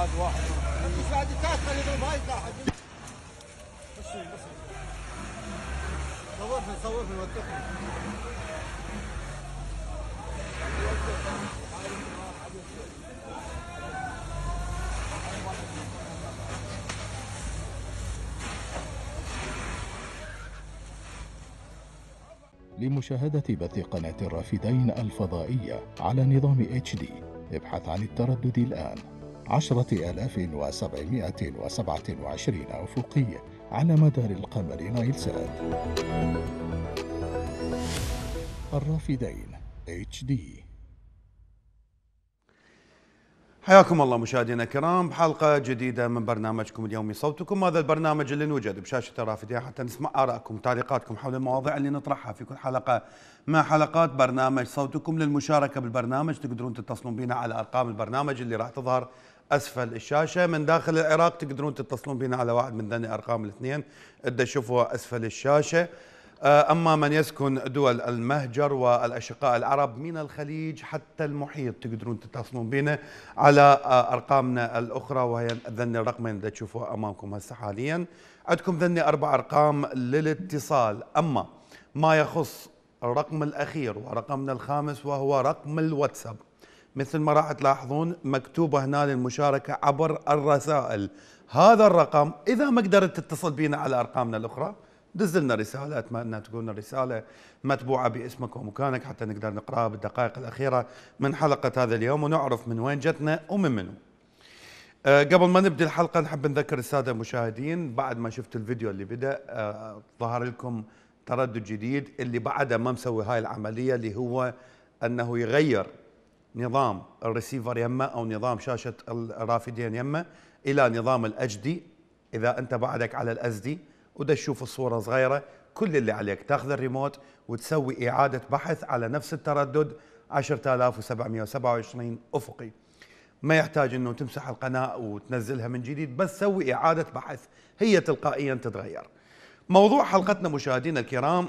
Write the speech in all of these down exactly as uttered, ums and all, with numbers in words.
هذا واحد بس بعد كاس خلي يضرب هاي واحد بس بس صورنا صورنا وثقنا لمشاهدة بث قناة الرافدين الفضائية على نظام اتش دي ابحث عن التردد الآن عشرة آلاف وسبعمائة وسبعة وعشرين أفقي على مدار القمر نايلسات. الرافدين اتش دي. حياكم الله مشاهدينا الكرام بحلقة جديدة من برنامجكم اليومي صوتكم. هذا البرنامج اللي نوجد بشاشة الرافدين حتى نسمع آرائكم وتعليقاتكم حول المواضيع اللي نطرحها في كل حلقة مع حلقات برنامج صوتكم. للمشاركة بالبرنامج تقدرون تتصلون بنا على أرقام البرنامج اللي راح تظهر أسفل الشاشة. من داخل العراق تقدرون تتصلون بنا على واحد من ذني أرقام الاثنين اللي تشوفوها أسفل الشاشة. أما من يسكن دول المهجر والأشقاء العرب من الخليج حتى المحيط تقدرون تتصلون بنا على أرقامنا الأخرى، وهي ذني الرقمين اللي تشوفوها أمامكم هسه حاليا. عندكم ذني أربع أرقام للاتصال. أما ما يخص الرقم الأخير ورقمنا الخامس وهو رقم الواتساب، مثل ما راح تلاحظون مكتوبة هنا للمشاركة عبر الرسائل. هذا الرقم إذا ما قدرت تتصل بنا على أرقامنا الأخرى دز لنا رسالة، أتمنى تكون الرسالة متبوعة باسمك ومكانك حتى نقدر نقرأها بالدقائق الأخيرة من حلقة هذا اليوم ونعرف من وين جتنا ومن منو. أه قبل ما نبدأ الحلقة نحب نذكر السادة المشاهدين، بعد ما شفت الفيديو اللي بدأ أه ظهر لكم تردد جديد اللي بعده ما مسوي هاي العملية، اللي هو أنه يغير نظام الريسيفر يمه أو نظام شاشة الرافدين يمه إلى نظام الاتش دي. إذا أنت بعدك على الاس دي ودا تشوف الصورة صغيرة، كل اللي عليك تاخذ الريموت وتسوي إعادة بحث على نفس التردد عشرة آلاف وسبعمائة وسبعة وعشرين أفقي. ما يحتاج أنه تمسح القناة وتنزلها من جديد، بس سوي إعادة بحث هي تلقائيا تتغير. موضوع حلقتنا مشاهدينا الكرام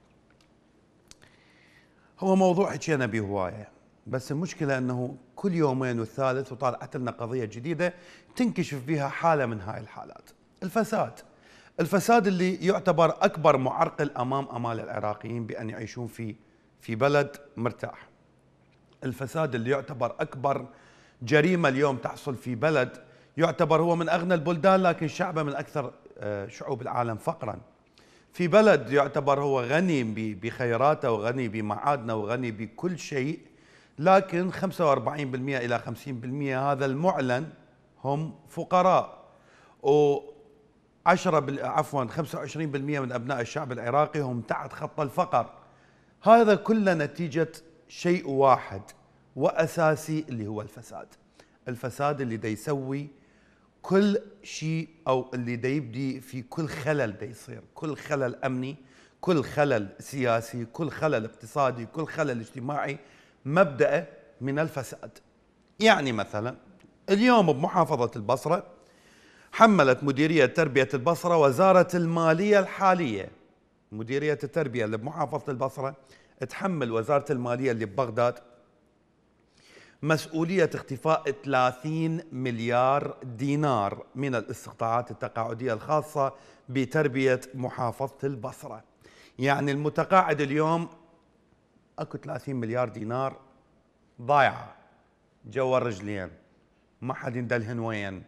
هو موضوع حكينا به هواية، بس المشكلة أنه كل يومين والثالث وطالعت لنا قضية جديدة تنكشف بها حالة من هاي الحالات. الفساد الفساد اللي يعتبر أكبر معرقل أمام أمال العراقيين بأن يعيشون في في بلد مرتاح. الفساد اللي يعتبر أكبر جريمة اليوم تحصل في بلد يعتبر هو من أغنى البلدان لكن شعبه من أكثر شعوب العالم فقرا. في بلد يعتبر هو غني بخيراته وغني بمعادنه وغني بكل شيء، لكن خمسة وأربعين بالمئة إلى خمسين بالمئة هذا المعلن هم فقراء، و عشرة عفوا خمسة وعشرين بالمئة من أبناء الشعب العراقي هم تحت خط الفقر. هذا كله نتيجة شيء واحد وأساسي اللي هو الفساد. الفساد اللي دا يسوي كل شيء أو اللي دا يبدي في كل خلل دا يصير، كل خلل أمني، كل خلل سياسي، كل خلل اقتصادي، كل خلل اجتماعي مبدأ من الفساد. يعني مثلا اليوم بمحافظة البصرة حملت مديرية تربية البصرة وزارة المالية الحالية، مديرية التربية اللي بمحافظة البصرة تحمل وزارة المالية اللي ببغداد مسؤولية اختفاء ثلاثين مليار دينار من الاستقطاعات التقاعدية الخاصة بتربية محافظة البصرة. يعني المتقاعد اليوم اكو ثلاثين مليار دينار ضايعة جوا الرجلين، ما حد يندلهن وين.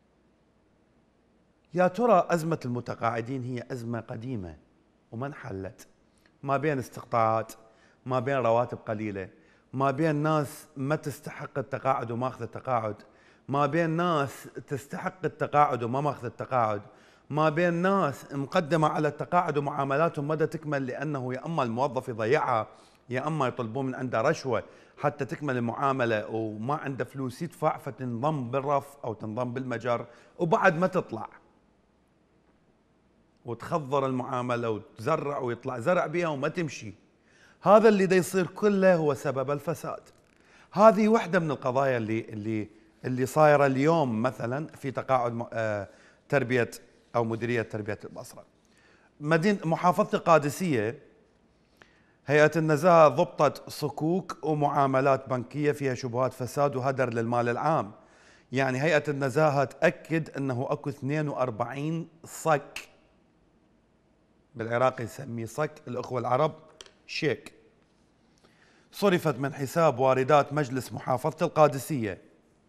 يا ترى أزمة المتقاعدين هي أزمة قديمة وما انحلت، ما بين استقطاعات، ما بين رواتب قليلة، ما بين ناس ما تستحق التقاعد وما أخذ التقاعد، ما بين ناس تستحق التقاعد وما ماخذ التقاعد، ما بين ناس مقدمة على التقاعد ومعاملاتهم مدى تكمل لأنه يا أما الموظف يضيعها يا أما يطلبون من عنده رشوة حتى تكمل المعاملة وما عنده فلوس يدفع فتنضم بالرف أو تنضم بالمجر وبعد ما تطلع وتخضر المعاملة وتزرع ويطلع زرع بها وما تمشي. هذا اللي دا يصير كله هو سبب الفساد. هذه واحدة من القضايا اللي اللي اللي صايرة اليوم مثلا في تقاعد تربية أو مديرية تربية البصرة. مدينة محافظة القادسية هيئة النزاهة ضبطت صكوك ومعاملات بنكية فيها شبهات فساد وهدر للمال العام. يعني هيئة النزاهة تأكد أنه أكو اثنين وأربعين صك، بالعراق يسميه صك، الأخوة العرب شيك، صرفت من حساب واردات مجلس محافظة القادسية.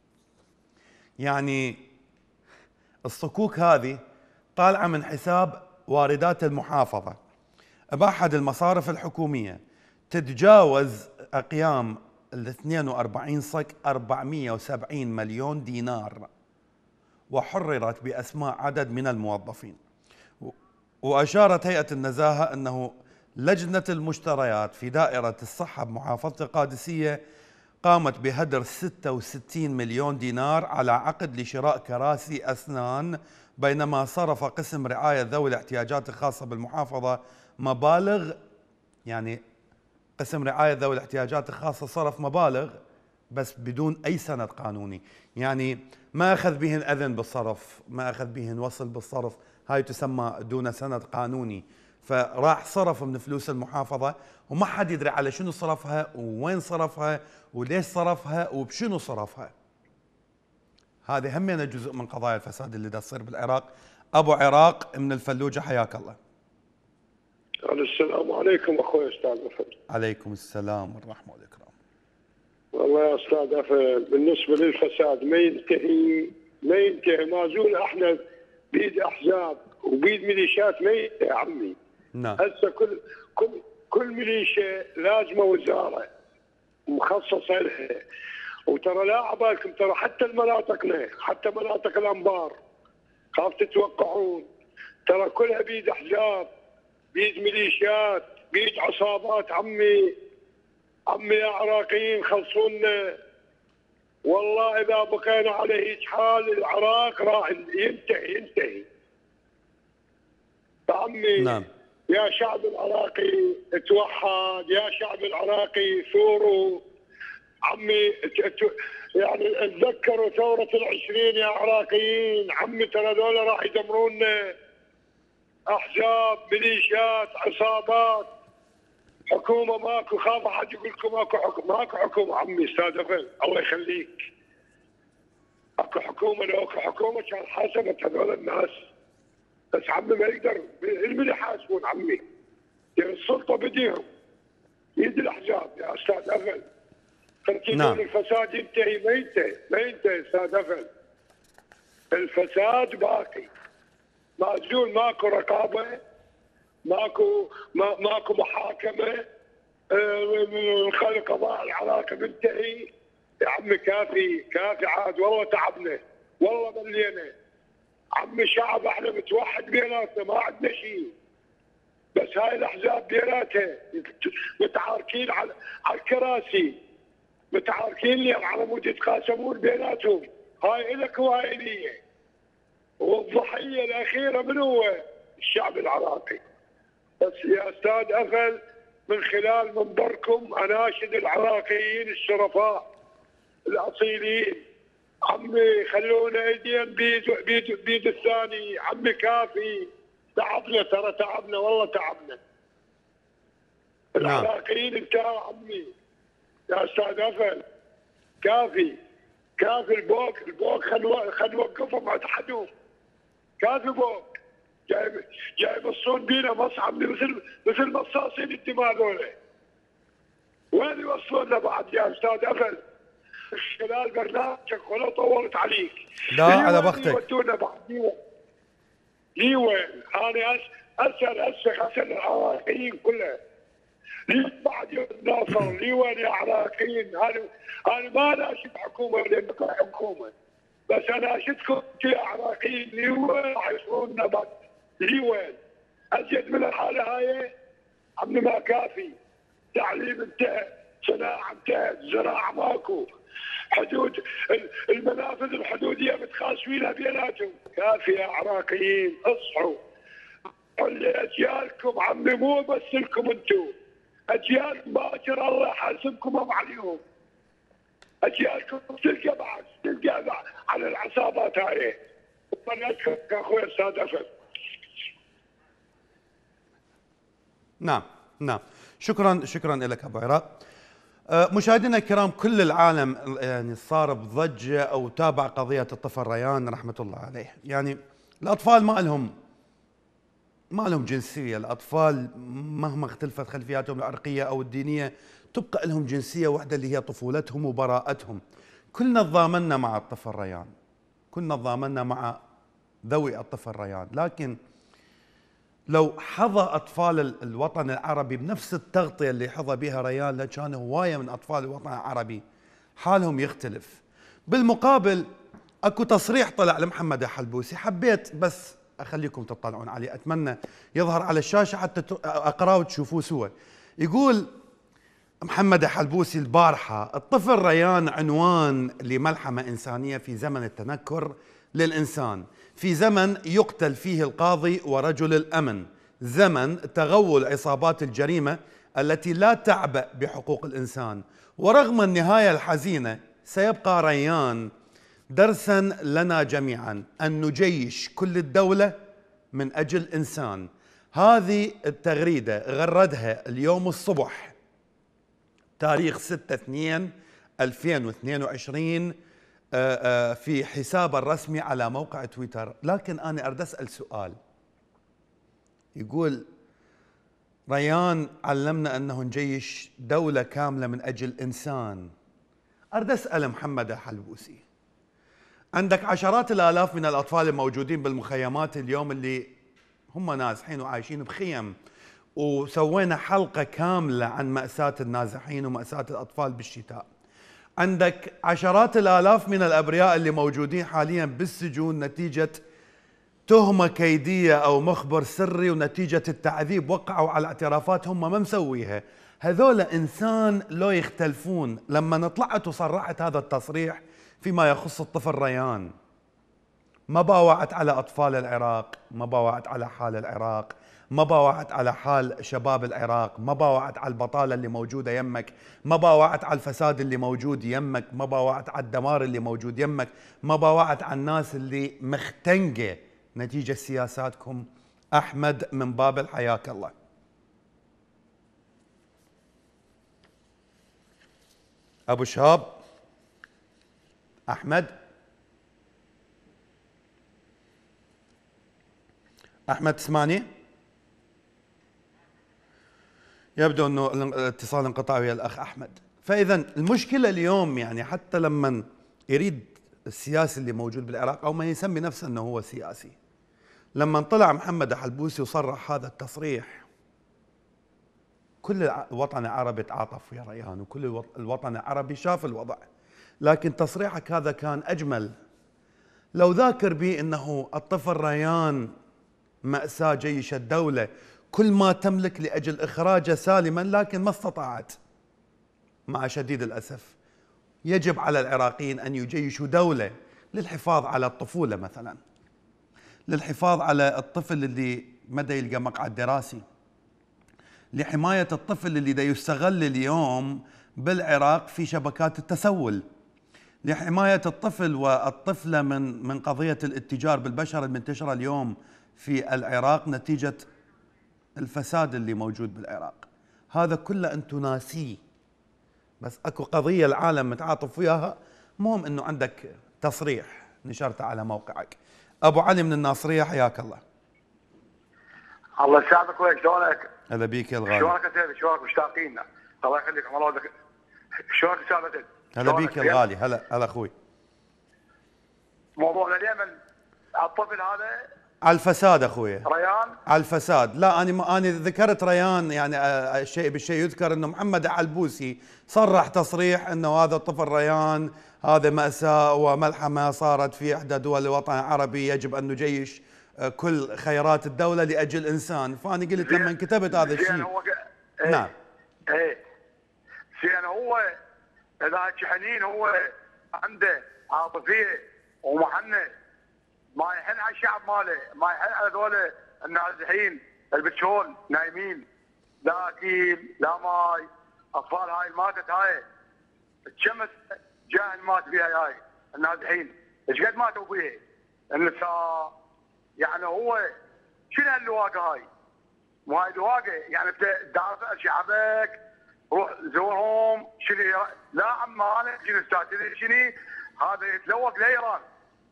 يعني الصكوك هذه طالعة من حساب واردات المحافظة بأحد المصارف الحكومية، تتجاوز أقيام ال اثنين وأربعين صك أربعمئة وسبعين مليون دينار، وحررت بأسماء عدد من الموظفين. وأشارت هيئة النزاهة أنه لجنة المشتريات في دائرة الصحة بمحافظة القادسية قامت بهدر ستة وستين مليون دينار على عقد لشراء كراسي أسنان، بينما صرف قسم رعاية ذوي الاحتياجات الخاصة بالمحافظة مبالغ، يعني قسم رعاية ذوي الاحتياجات الخاصة صرف مبالغ بس بدون أي سند قانوني، يعني ما أخذ بهن أذن بالصرف، ما أخذ بهن وصل بالصرف، هاي تسمى دون سند قانوني. فراح صرف من فلوس المحافظة وما حد يدري على شنو صرفها ووين صرفها وليش صرفها وبشنو صرفها. هذه همنا جزء من قضايا الفساد اللي دا تصير بالعراق. أبو عراق من الفلوجة، حياك الله. السلام عليكم اخوي استاذ أفل. عليكم السلام والرحمة والإكرام. والله يا استاذ أفل، بالنسبة للفساد ما ينتهي ما ينتهي، ما زول احنا بيد احزاب وبيد ميليشيات ما ينتهي عمي. نعم. هسه كل كل كل ميليشيا لازمه وزاره مخصصه لها، وترى لا عبالكم، ترى حتى المناطقنا، حتى مناطق الانبار خاف تتوقعون، ترى كلها بيد احزاب، بيد ميليشيات، بيد عصابات عمي. عمي يا عراقيين خلصونا، والله اذا بقينا على هيك حال العراق راح ينتهي ينتهي. عمي نعم. يا شعب العراقي توحد، يا شعب العراقي ثوروا عمي، يعني اتذكروا ثورة العشرين يا عراقيين، عمي ترى ذولا راح يدمرونا، احزاب، ميليشيات، عصابات، حكومه ماكو، خاف احد يقول لكم ماكو حكومه، ماكو حكومه عمي استاذ أفل، الله يخليك. اكو حكومه، لو اكو حكومه كان حاسبت هذول الناس، بس عمي ما يقدر، اللي يحاسبون عمي، يعني السلطه بديهم، يد الاحزاب يا استاذ أفل. نعم. الفساد ينتهي ما ينتهي ما ينتهي استاذ أفل، الفساد باقي، معزول، ماكو رقابه، ماكو ما ماكو محاكمه، الخلق قضاء العراقي منتهي يا عمي. كافي كافي عاد، والله تعبنا، والله ملينا عمي. شعب احنا متوحد بيناتنا، ما عندنا شيء، بس هاي الاحزاب بيناتها متعاركين على على الكراسي، متعاركين اليوم على مود يتقاسمون بيناتهم، هاي الك وهاي لي، والضحيه الاخيره من هو؟ الشعب العراقي. بس يا استاذ أفل، من خلال منبركم اناشد العراقيين الشرفاء الاصيلين، عمي خلونا ايدين بيد بيد بيد الثاني، عمي كافي، تعبنا ترى تعبنا، والله تعبنا. العراقيين انتهوا عمي يا استاذ أفل، كافي كافي. البوك البوك خل نوقفهم عند حدهم، كافي بوك. جاي جاي يبصون بينا مصعب مثل مثل مصاصين الدماء ذولا. وين يوصلونا بعد يا استاذ أفل؟ خلال برنامجك ولا طولت عليك. لا على بختك. يودونا بعد لي لي وين؟ انا اسال اسال اسال العراقيين كلها. لي بعد ناصر لي وين يا عراقيين؟ انا انا ما ناشد حكومه لانكم حكومه، بس انا اناشدكم يا عراقيين، لي وين راح يوصلونا بعد؟ لي وين؟ ازيد من الحاله هاي عمي ما كافي. تعليم انتهى، صناعه انتهت، زراعه ماكو، حدود المنافذ الحدوديه متخاسفينها بيناتهم. كافي يا عراقيين، اصحوا لاجيالكم عمي، مو بس لكم انتم، اجيالكم باكر الله يحاسبكم هم عليهم. اجيالكم تلقى بعد تلقى بعد على العصابات هاي. طلعتكم يا اخوي استاذ أفل. نعم نعم، شكرا شكرا لك ابو عراق. مشاهدينا الكرام، كل العالم يعني صار بضجه او تابع قضيه الطفل ريان رحمه الله عليه. يعني الاطفال ما لهم ما لهم جنسيه، الاطفال مهما اختلفت خلفياتهم العرقيه او الدينيه تبقى لهم جنسيه واحده اللي هي طفولتهم وبراءتهم. كلنا تضامنا مع الطفل ريان، كلنا تضامنا مع ذوي الطفل ريان، لكن لو حظى أطفال الوطن العربي بنفس التغطية اللي حظى بها ريان لكان هواية من أطفال الوطن العربي حالهم يختلف. بالمقابل أكو تصريح طلع لمحمد الحلبوسي، حبيت بس أخليكم تطلعون عليه، أتمنى يظهر على الشاشة حتى أقرأه وتشوفوه سوا. يقول محمد الحلبوسي البارحة: الطفل ريان عنوان لملحمة إنسانية في زمن التنكر للإنسان، في زمن يقتل فيه القاضي ورجل الأمن، زمن تغول عصابات الجريمة التي لا تعبأ بحقوق الإنسان. ورغم النهاية الحزينة سيبقى ريان درسا لنا جميعا أن نجيش كل الدولة من أجل إنسان. هذه التغريدة غردها اليوم الصبح تاريخ ستة اثنين ألفين واثنين وعشرين في حسابه الرسمي على موقع تويتر. لكن أنا أريد أسأل سؤال. يقول ريان علمنا أنه نجيش دولة كاملة من أجل إنسان. أريد أسأل محمد الحلبوسي، عندك عشرات الآلاف من الأطفال الموجودين بالمخيمات اليوم اللي هم نازحين وعايشين بخيم، وسوينا حلقة كاملة عن مأساة النازحين ومأساة الأطفال بالشتاء. عندك عشرات الآلاف من الأبرياء اللي موجودين حاليا بالسجون نتيجة تهمة كيدية أو مخبر سري، ونتيجة التعذيب وقعوا على اعترافات هم ما مسويها. هذول إنسان لو يختلفون. لما طلعت وصرحت هذا التصريح فيما يخص الطفل ريان، ما باوعت على أطفال العراق، ما باوعت على حال العراق، ما باوعت على حال شباب العراق، ما باوعت على البطالة اللي موجودة يمك، ما باوعت على الفساد اللي موجود يمك، ما باوعت على الدمار اللي موجود يمك، ما باوعت على الناس اللي مختنقة نتيجة سياساتكم. أحمد من بابل حياك الله. أبو شهاب أحمد أحمد تسمعني؟ يبدو أنه الاتصال انقطع ويا الأخ أحمد. فإذا المشكلة اليوم يعني حتى لما يريد السياسي اللي موجود بالعراق أو ما يسمي نفسه أنه هو سياسي، لما طلع محمد الحلبوسي وصرح هذا التصريح كل الوطن العربي تعاطف ويا ريان، وكل الوطن العربي شاف الوضع. لكن تصريحك هذا كان أجمل لو ذاكر به أنه الطفل ريان مأساة جيش الدولة كل ما تملك لأجل إخراجه سالما، لكن ما استطاعت. مع شديد الأسف يجب على العراقيين أن يجيشوا دولة للحفاظ على الطفولة مثلا، للحفاظ على الطفل اللي مدى يلقى مقعد دراسي، لحماية الطفل اللي دا يستغل اليوم بالعراق في شبكات التسول، لحماية الطفل والطفلة من من قضية الاتجار بالبشر المنتشرة اليوم في العراق نتيجة الفساد اللي موجود بالعراق. هذا كله أنتم ناسيه، بس أكو قضية العالم متعاطف وياها. مهم أنه عندك تصريح نشرته على موقعك. أبو علي من الناصرية حياك الله. الله يسعدك وياك، شلونك؟ هلا بيك يا الغالي. شلونك يا سيدي؟ شلونك؟ مشتاقين. الله يخليك. الله يخليك. شلونك سعادتك؟ هلا بيك يا الغالي. هلا هلا اخوي. موضوعنا اليمن الطفل هذا على الفساد اخوي. ريان على الفساد. لا انا ما انا ذكرت ريان، يعني الشيء بالشيء يذكر انه محمد الحلبوسي صرح تصريح انه هذا الطفل ريان هذا مأساة وملحمة صارت في احدى دول الوطن العربي، يجب ان نجيش كل خيرات الدولة لأجل إنسان. فأنا قلت لما كتبت هذا الشيء هو ايه نعم ايه زين، هو اذا حنين هو عنده عاطفيه ومحنه، ما يحن على الشعب ماله، ما يحن على ذولا النازحين البتشول نايمين، لا اكل لا ماي. اطفال هاي ماتت، هاي الشمس جاهل مات فيها هاي النازحين، ايش قد ماتوا فيها النساء. يعني هو شنو هاللواقه هاي؟ وهاي لواقه يعني تدافع شعبك روح زورهم شنو لا عم انا شنو استاذ شنو هذا يتلوق لايران،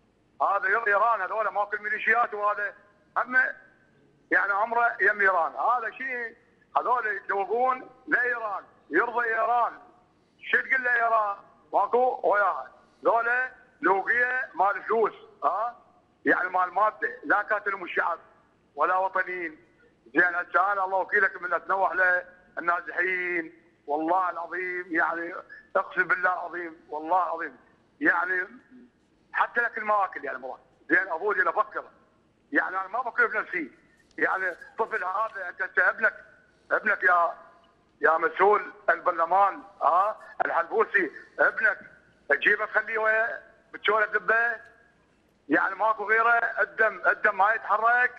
هذا يرضي ايران، هذول ماكو ميليشيات وهذا هم يعني عمره يم ايران، هذا شيء هذول يتلوقون لايران، يرضي ايران، شو تقول له ايران؟ ماكو وياها، ذولا لوقيه مال فلوس ها؟ يعني مال ماده، لا كاتلهم الشعب ولا وطنيين. زين هسه انا الله وكيلك من اتنوح له النازحين والله العظيم يعني اقسم بالله العظيم والله العظيم يعني حتى لك الماكل يعني مرات زين ابوي انا افكر يعني انا ما بفكر بنفسي يعني طفل هذا انت ابنك ابنك يا يا مسؤول البرلمان ها الحلبوسي ابنك تجيبه تخليه ويا بتشوله دبه يعني ماكو غيره الدم الدم ما يتحرك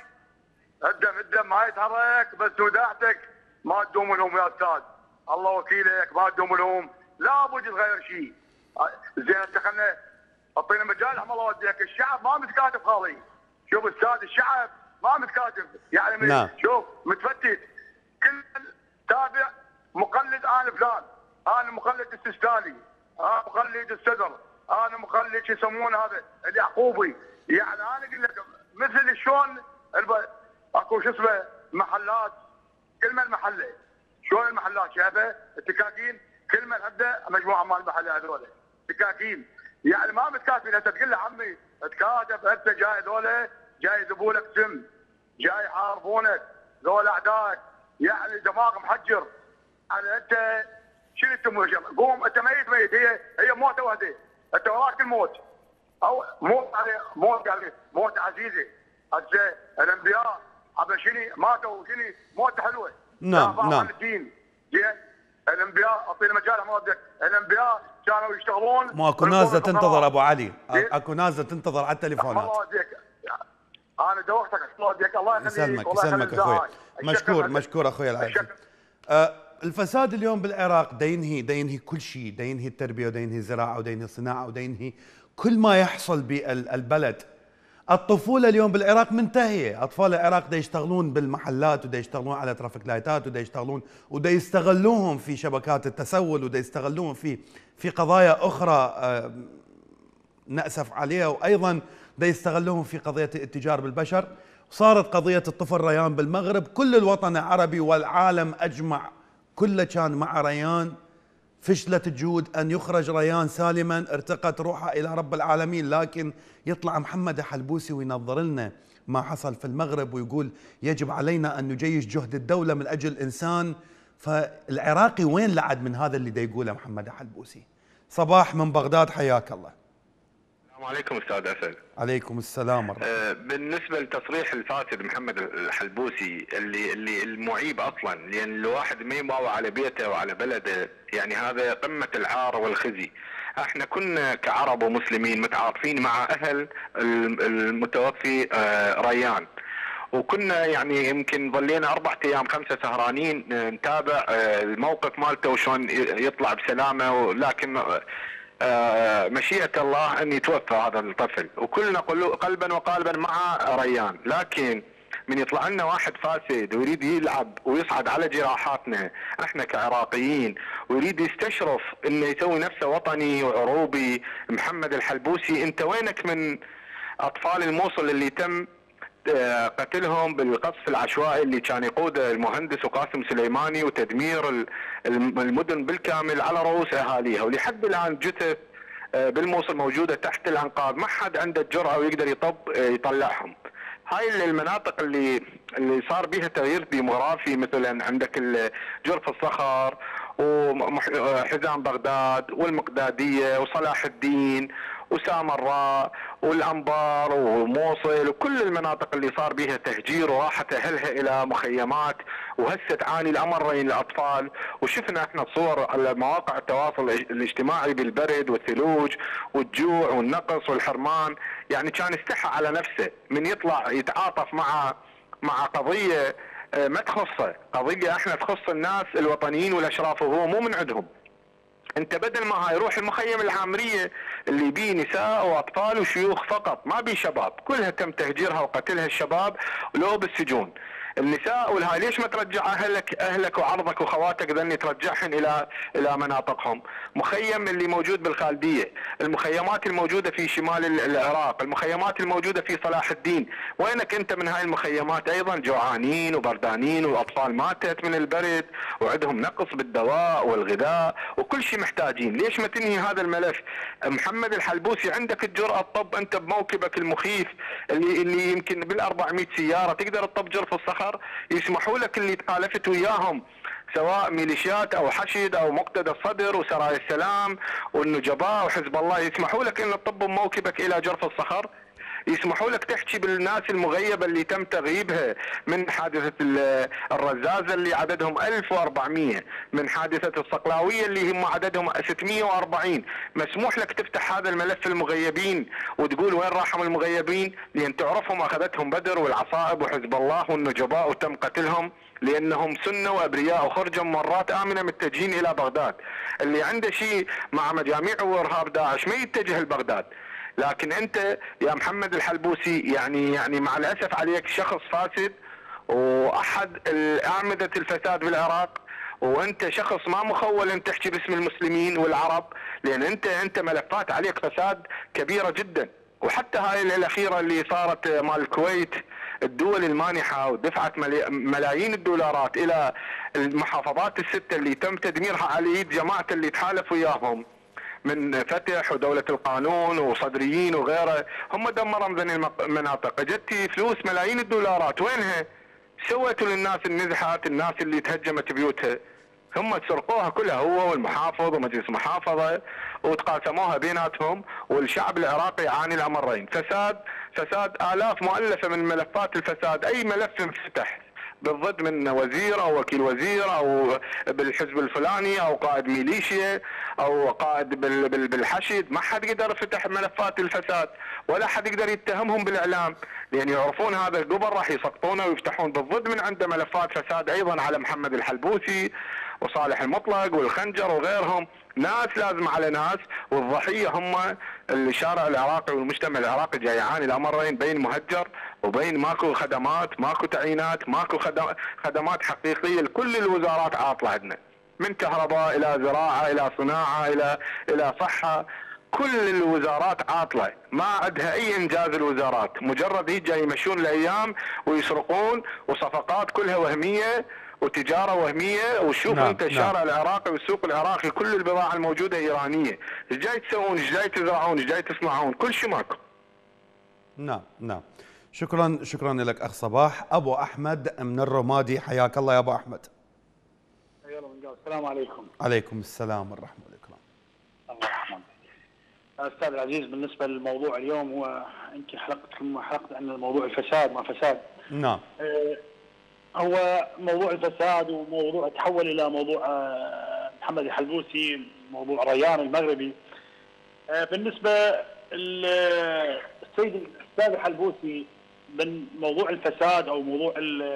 الدم الدم ما يتحرك بس وداعتك ما تدوم لهم يا استاذ الله وكيلك ما تدوم لهم لا بد تغير شيء زين انت خلنا اعطينا مجال رحم الله والديك الشعب ما متكاتف خالي شوف استاذ الشعب ما متكاتف يعني نعم. شوف متفتت كل تابع مقلد انا فلان انا مقلد السيستاني انا مقلد السدر انا مقلد شو يسمونه هذا اليعقوبي يعني انا اقول لك مثل شلون الب... اكو شو اسمه محلات كل من محله شلون المحلات شايفه التكاكين كل من عنده مجموعه مال المحلات هذول تكاكين يعني ما متكاتفين انت تقول له عمي تكاتف انت جاي ذولا جاي يذبوا لك سم جاي يحاربونك ذولا اعدائك يعني دماغ محجر يعني انت شنو تموت قوم انت ميت ميت هي هي موته وحده انت وراك الموت او موت عليه موت عليه موت عزيزه هسه الانبياء على شنو ماتوا شنو موته حلوه نعم نعم الدين زين الانبياء اعطينا مجال ما بدك الانبياء كانوا يشتغلون ماكو نازله تنتظر ابو علي اكو نازله تنتظر على التليفونات الله يهديك انا دوختك الله يهديك الله يخليك يسلمك يسلمك اخوي مشكور مشكور اخوي العزيز. أه الفساد اليوم بالعراق دا ينهي دا ينهي كل شيء دا ينهي التربيه ودا ينهي الزراعه ودا ينهي الصناعه ودا ينهي كل ما يحصل بالبلد. الطفوله اليوم بالعراق منتهيه، اطفال العراق دا يشتغلون بالمحلات ودا يشتغلون على ترافيك لايتات ودا يشتغلون ودا يستغلوهم في شبكات التسول ودا يستغلوهم في في قضايا اخرى أه نأسف عليها، وايضا دا يستغلوهم في قضيه الاتجار بالبشر. صارت قضيه الطفل ريان بالمغرب، كل الوطن العربي والعالم اجمع كله كان مع ريان، فشلت الجهود ان يخرج ريان سالما، ارتقت روحه الى رب العالمين، لكن يطلع محمد حلبوسي وينظر لنا ما حصل في المغرب ويقول يجب علينا ان نجيش جهد الدوله من اجل الانسان. فالعراقي وين لعد من هذا اللي دا يقوله محمد حلبوسي؟ صباح من بغداد، حياك الله. السلام عليكم استاذ اسد. عليكم السلام ورحمه الله. أه بالنسبه لتصريح الفاسد محمد الحلبوسي اللي اللي المعيب اصلا، لان الواحد ما يباوع على بيته وعلى بلده، يعني هذا قمه العار والخزي. احنا كنا كعرب ومسلمين متعاطفين مع اهل المتوفي أه ريان، وكنا يعني يمكن ظلينا اربع ايام خمسه سهرانين نتابع أه الموقف مالته وشلون يطلع بسلامه، ولكن آه مشيئة الله أن يتوفى هذا الطفل، وكلنا قلبا وقالبا مع ريان. لكن من يطلع لنا واحد فاسد ويريد يلعب ويصعد على جراحاتنا احنا كعراقيين ويريد يستشرف انه يسوي نفسه وطني وعروبي، محمد الحلبوسي انت وينك من اطفال الموصل اللي تم قتلهم بالقصف العشوائي اللي كان يقوده المهندس وقاسم سليماني، وتدمير المدن بالكامل على رؤوس اهاليها، ولحد الان جثث بالموصل موجوده تحت الانقاض، ما حد عنده الجرأه ويقدر يطب يطلعهم. هاي المناطق اللي اللي صار بها تغيير ديموغرافي، مثلا عندك جرف الصخر وحزام بغداد والمقداديه وصلاح الدين وسامراء والانبار وموصل وكل المناطق اللي صار بها تهجير وراحت اهلها الى مخيمات، وهسه تعاني الامرين الاطفال. وشفنا احنا صور على مواقع التواصل الاجتماعي بالبرد والثلوج والجوع والنقص والحرمان، يعني كان استحى على نفسه من يطلع يتعاطف مع مع قضيه ما تخصه، قضيه احنا تخص الناس الوطنيين والاشراف، وهو مو من عندهم. انت بدل ما هاي روح المخيم العامريه اللي بيه نساء واطفال وشيوخ فقط، ما بيه شباب، كلها تم تهجيرها وقتلها الشباب ولو بالسجون. النساء والهاي ليش ما ترجع اهلك اهلك وعرضك وخواتك ذني ترجعهن الى الى مناطقهم؟ مخيم اللي موجود بالخالديه، المخيمات الموجوده في شمال العراق، المخيمات الموجوده في صلاح الدين، وينك انت من هاي المخيمات؟ ايضا جوعانين وبردانين واطفال ماتت من البرد وعندهم نقص بالدواء والغذاء وكل شيء محتاجين، ليش ما تنهي هذا الملف؟ محمد الحلبوسي عندك الجرأة تطب انت بموكبك المخيف اللي اللي يمكن بال أربعمئة سياره تقدر تطب جرف الصخر؟ يسمحوا لك اللي تخالفت وياهم سواء ميليشيات او حشد او مقتدى الصدر وسرايا السلام والنجباء وحزب الله، يسمحوا لك ان تطب بموكبك الى جرف الصخر؟ يسمحوا لك تحكي بالناس المغيبة اللي تم تغييبها من حادثة الرزازة اللي عددهم ألف وأربعمئة، من حادثة الصقلاوية اللي هم عددهم ستمئة وأربعين، مسموح لك تفتح هذا الملف المغيبين وتقول وين راحوا المغيبين؟ لأن تعرفهم أخذتهم بدر والعصائب وحزب الله والنجباء وتم قتلهم لأنهم سنة وأبرياء وخرجوا مرات آمنة متجهين إلى بغداد. اللي عنده شيء مع مجاميع وإرهاب داعش ما يتجه لبغداد. لكن انت يا محمد الحلبوسي يعني يعني مع الاسف عليك شخص فاسد واحد اعمده الفساد بالعراق، وانت شخص ما مخول ان تحكي باسم المسلمين والعرب، لان انت انت ملفات عليك فساد كبيره جدا. وحتى هاي الاخيره اللي صارت مال الكويت، الدول المانحه ودفعت ملايين الدولارات الى المحافظات السته اللي تم تدميرها على يد جماعه اللي تحالف وياهم من فتح ودولة القانون وصدريين وغيره، هم دمروا ذني المناطق. اجتي فلوس ملايين الدولارات وينها؟ سويتوا للناس النزحات، الناس اللي تهجمت بيوتها هم سرقوها كلها، هو والمحافظ ومجلس المحافظة، وتقاسموها بيناتهم، والشعب العراقي يعاني الامرين، فساد فساد آلاف مؤلفة من ملفات الفساد. اي ملف انفتح بالضد من وزير او وكيل وزير او بالحزب الفلاني او قائد ميليشيا او قائد بالحشد، ما حد يقدر يفتح ملفات الفساد ولا حد يقدر يتهمهم بالاعلام، لان يعرفون هذا قبل راح يسقطونه ويفتحون بالضد من عنده ملفات فساد ايضا على محمد الحلبوسي وصالح المطلق والخنجر وغيرهم. ناس لازم على ناس، والضحيه هم الشارع العراقي والمجتمع العراقي جاي يعاني الامرين، بين مهجر وبين ماكو خدمات، ماكو تعيينات، ماكو خدمات حقيقيه لكل الوزارات عاطله عندنا، من كهرباء الى زراعه الى صناعه الى الى صحه، كل الوزارات عاطله، ما عندها اي انجاز. الوزارات مجرد هي جاي يمشون الايام ويسرقون، وصفقات كلها وهميه وتجاره وهميه. وشوف نعم انت الشارع نعم. العراقي والسوق العراقي كل البضاعه الموجوده ايرانيه، ايش جاي تسوون؟ ايش جاي تزرعون؟ ايش جاي تصنعون؟ كل شيء ماكو. نعم نعم. شكرا شكرا لك اخ صباح. ابو احمد من الرمادي، حياك الله يا ابو احمد. السلام عليكم. عليكم السلام ورحمه الله. الله يرحمه. استاذ العزيز، بالنسبه للموضوع اليوم، هو انت حلقتكم حلقت عن الموضوع الفساد ما فساد. نعم. هو موضوع الفساد وموضوع تحول الى موضوع محمد الحلبوسي، موضوع ريان المغربي. بالنسبه للسيد الاستاذ الحلبوسي من موضوع الفساد او موضوع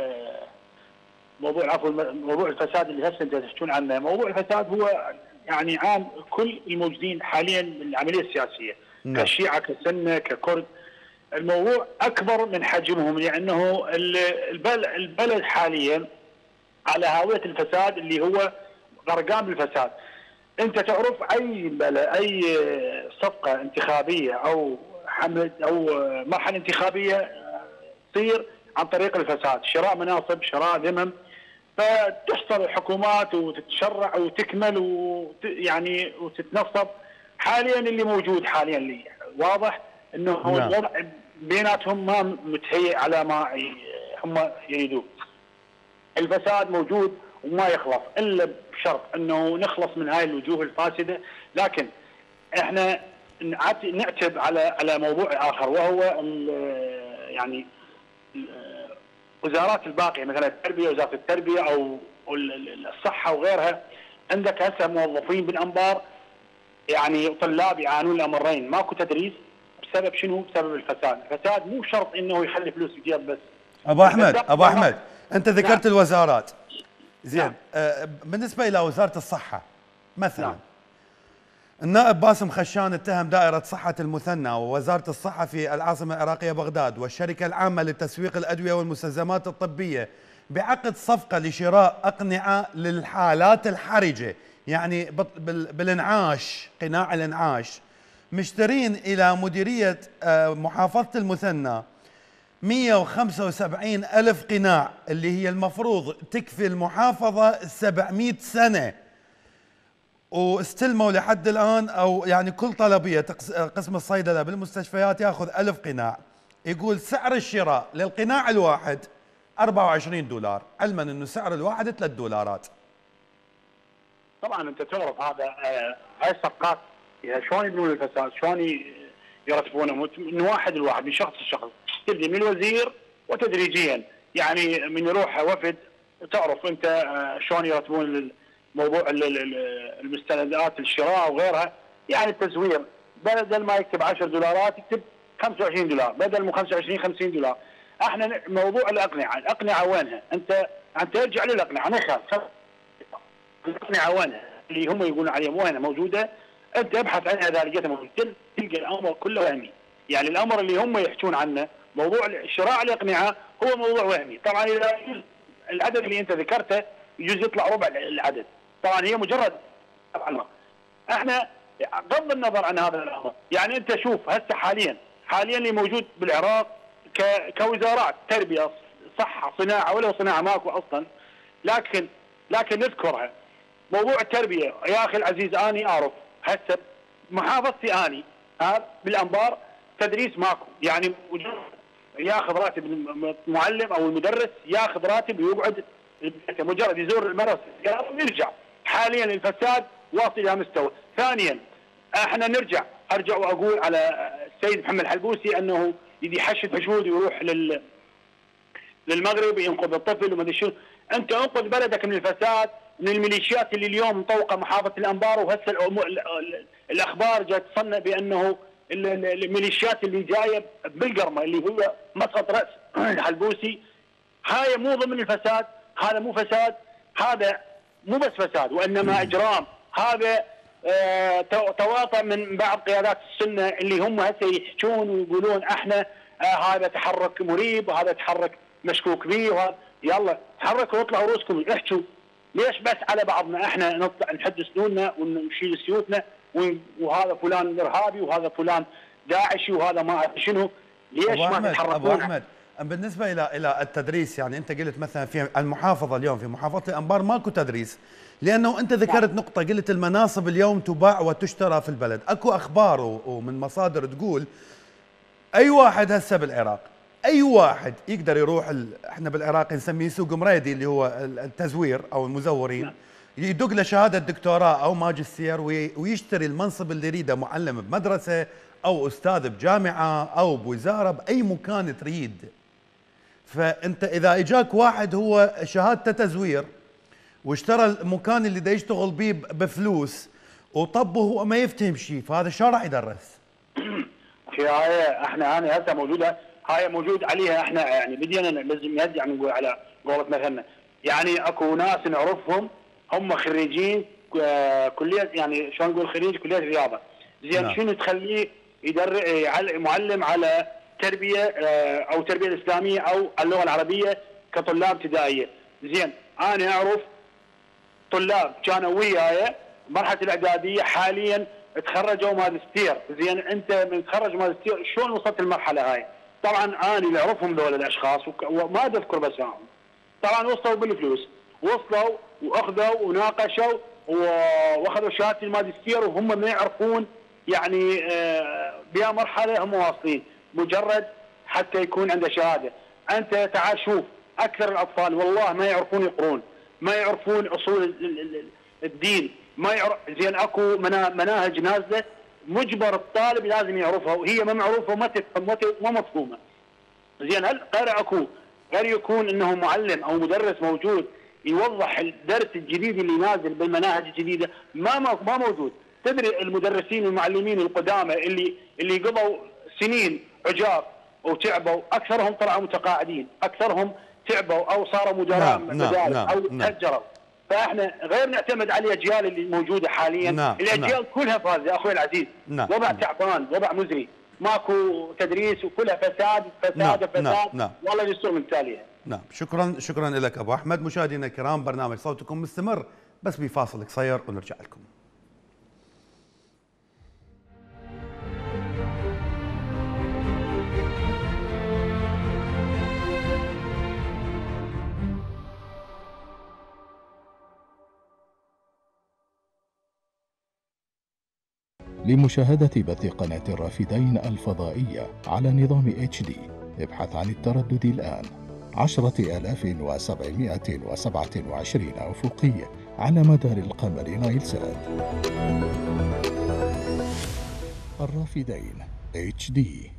موضوع عفوا موضوع الفساد اللي هسه انتم تحكون عنه، موضوع الفساد هو يعني عام كل الموجودين حاليا من العمليه السياسيه، نعم. كشيعه كسنه ككرد، الموضوع اكبر من حجمهم، لانه البلد حاليا على هاويه الفساد اللي هو غرقان بالفساد. انت تعرف اي بلد اي صفقه انتخابيه او حمله او مرحله انتخابيه تصير عن طريق الفساد، شراء مناصب، شراء ذمم، فتحصل الحكومات وتتشرع وتكمل ويعني وتتنصب. حاليا اللي موجود حاليا اللي واضح انه هو نعم. الوضع بيناتهم ما متهيئ على ما هم يريدون. الفساد موجود وما يخلص الا بشرط انه نخلص من هاي الوجوه الفاسده. لكن احنا نعتب على على موضوع اخر، وهو يعني وزارات الباقيه، مثلا التربيه، وزاره التربيه او الصحه وغيرها. عندك هسه موظفين بالانبار يعني طلاب يعانون الامرين، ماكو تدريس بسبب شنو؟ بسبب الفساد. الفساد مو شرط انه يخلي فلوس بجيب بس. ابو احمد ابو احمد انت ذكرت نعم. الوزارات زين نعم. آه بالنسبه الى وزاره الصحه مثلا نعم. النائب باسم خشان اتهم دائرة صحة المثنى ووزارة الصحة في العاصمة العراقية بغداد والشركة العامة لتسويق الأدوية والمستلزمات الطبية بعقد صفقة لشراء أقنعة للحالات الحرجة، يعني بالانعاش، قناع الانعاش، مشترين إلى مديرية محافظة المثنى مئة وخمسة وسبعين ألف قناع، اللي هي المفروض تكفي المحافظة سبعمئة سنة، واستلموا لحد الآن، أو يعني كل طلبية قسم الصيدلة بالمستشفيات يأخذ ألف قناع. يقول سعر الشراء للقناع الواحد أربعة وعشرين دولار، علما أنه سعر الواحد ثلاثة دولارات. طبعا أنت تعرف هذا آه هاي الصفقات يعني شلون يبنون الفساد، شلون يرتبونه من واحد لواحد، من شخص لشخص، تبدي من الوزير وتدريجيا، يعني من يروح وفد تعرف أنت آه شلون يرتبون موضوع المستندات الشراء وغيرها، يعني التزوير بدل ما يكتب عشرة دولارات يكتب خمسة وعشرين دولار، بدل من خمسة وعشرين خمسين دولار. احنا موضوع الاقنعه، الاقنعه وينها؟ انت انت ارجع للاقنعه، نخاف الاقنعه وينها؟ اللي هم يقولون عليها وينها موجوده، انت ابحث عنها اذا لقيتها موجوده تلقى الامر كله وهمي، يعني الامر اللي هم يحكون عنه موضوع شراء الاقنعه هو موضوع وهمي. طبعا اذا العدد اللي انت ذكرته يجوز يطلع ربع العدد، طبعا هي مجرد طبعا احنا بغض النظر عن هذا الامر، يعني انت شوف هسه حاليا حاليا اللي موجود بالعراق كوزارات تربيه صحه صناعه، ولا صناعه ماكو اصلا، لكن لكن نذكرها موضوع التربيه يا اخي العزيز. اني اعرف هسه محافظتي اني ها بالانبار تدريس ماكو، يعني ياخذ راتب المعلم او المدرس، ياخذ راتب ويقعد مجرد يزور المدرسه ويرجع. حاليا الفساد واصل الى مستوى. ثانيا احنا نرجع ارجع واقول على السيد محمد الحلبوسي انه يدي حشد حشود ويروح لل للمغرب ينقذ الطفل وما ادري شو. انت انقذ بلدك من الفساد، من الميليشيات اللي اليوم مطوقه محافظه الانبار، وهسه الاخبار جاءت تصنع بانه الميليشيات اللي جايه بالقرمه اللي هو مسقط راس الحلبوسي، هاي مو ضمن الفساد، هذا مو فساد، هذا مو بس فساد وانما اجرام. هذا آه تواطؤ من بعض قيادات السنه اللي هم هسه يحجون ويقولون احنا آه هذا تحرك مريب وهذا تحرك مشكوك به، وهذا يلا تحركوا واطلعوا رؤوسكم احكوا. ليش بس على بعضنا احنا نطلع نحد سنوننا ونشيل سيوفنا وهذا فلان ارهابي وهذا فلان داعشي وهذا ما ادري شنو؟ ليش ما تتحركون؟ ابو احمد بالنسبه الى الى التدريس، يعني انت قلت مثلا في المحافظه اليوم في محافظه الانبار ماكو تدريس، لانه انت ذكرت نقطه قلت المناصب اليوم تباع وتشترى في البلد. اكو اخبار ومن مصادر تقول اي واحد هسه بالعراق اي واحد يقدر يروح ال... احنا بالعراق نسميه سوق مريدي اللي هو التزوير او المزورين، يدق له شهاده دكتوراه او ماجستير وي... ويشتري المنصب اللي يريده، معلم بمدرسه او استاذ بجامعه او بوزاره باي مكان تريد. فانت اذا اجاك واحد هو شهادته تزوير واشترى المكان اللي دا يشتغل به بفلوس وطبه هو ما يفتهم شيء، فهذا شو راح يدرس؟ هاي احنا انا هسه موجوده، هاي موجود عليها احنا يعني بدينا لازم نرجع نقول على قولة مثلنا، يعني اكو ناس نعرفهم هم خريجين كليه، يعني شلون نقول خريج كليه رياضه، زين نعم. شنو تخليه يدرب معلم على تربيه او تربيه الاسلاميه او اللغه العربيه كطلاب ابتدائيه؟ زين انا اعرف طلاب كانوا وياي مرحله الاعداديه حاليا تخرجوا ماجستير. زين انت من تخرج ماجستير شلون وصلت المرحله هاي؟ طبعا انا اللي اعرفهم ذول الاشخاص وما اذكر بسامهم، طبعا وصلوا بالفلوس، وصلوا واخذوا وناقشوا واخذوا شهاده الماجستير وهم ما يعرفون يعني بها مرحله هم واصلين، مجرد حتى يكون عنده شهاده. انت تعال شوف اكثر الاطفال والله ما يعرفون يقرون، ما يعرفون اصول الدين، ما يعرف. زين اكو مناهج نازله مجبر الطالب لازم يعرفها وهي ما معروفه وما ما مفهومه. زين هل غير اكو غير يكون انه معلم او مدرس موجود يوضح الدرس الجديد اللي نازل بالمناهج الجديده؟ ما ما موجود. تدري المدرسين والمعلمين القدامى اللي اللي قضوا سنين عجاب وتعبوا اكثرهم طلعوا متقاعدين، اكثرهم تعبوا او صاروا مدراء مدارس او تهجروا. فاحنا غير نعتمد على الاجيال اللي موجوده حاليا، نعم. الاجيال نعم. كلها فازه اخوي العزيز، نعم. وضع تعبان، وضع مزري، ماكو تدريس وكلها فساد فساد نعم. فساد نعم. نعم. والله يستر من تاليها. نعم، شكرا شكرا لك ابو احمد. مشاهدينا الكرام، برنامج صوتكم مستمر بس بفاصل قصير ونرجع لكم. لمشاهدة بث قناة الرافدين الفضائية على نظام اتش دي ابحث عن التردد الآن عشرة آلاف وسبعمائة وسبعة وعشرين أفقي على مدار القمر نايلسات. الرافدين اتش دي.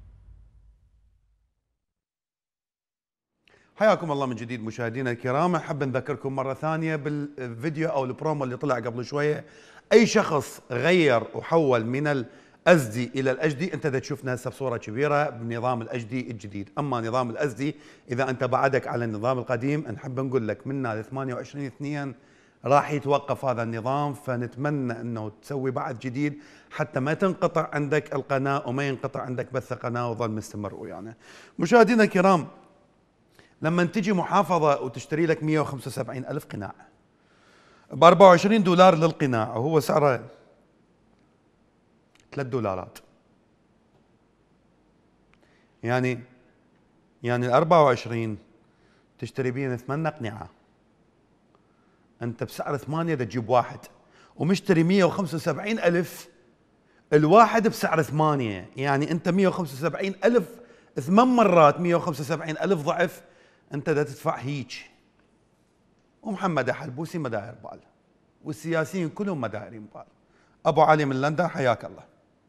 حياكم الله من جديد مشاهدينا الكرام. احب نذكركم مره ثانيه بالفيديو او البرومو اللي طلع قبل شويه. اي شخص غير وحول من الاس دي الى الاتش دي، انت تشوفنا هسه بصوره كبيره بنظام الاتش دي الجديد. اما نظام الاس دي اذا انت بعدك على النظام القديم، نحب نقول لك منا ل ثمانية وعشرين اثنين راح يتوقف هذا النظام، فنتمنى انه تسوي بعد جديد حتى ما تنقطع عندك القناه وما ينقطع عندك بث القناه وظل مستمر ويانا. مشاهدينا الكرام، لما تجي محافظة وتشتري لك مئة وخمسة وسبعين ألف قناع ب أربعة وعشرين دولار للقناع، وهو سعره ثلاثة دولارات، يعني يعني ال أربعة وعشرين تشتري بين ثمانية قناعة، أنت بسعر ثمانية تجيب واحد، ومشتري مئة وخمسة وسبعين ألف الواحد بسعر ثمانية، يعني أنت مئة وخمسة وسبعين ألف ثمان مرات مئة وخمسة وسبعين ألف ضعف انت دا تدفع هيج. ومحمد الحلبوسي مداير بال، والسياسيين كلهم مدايرين بال. ابو علي من لندن، حياك الله.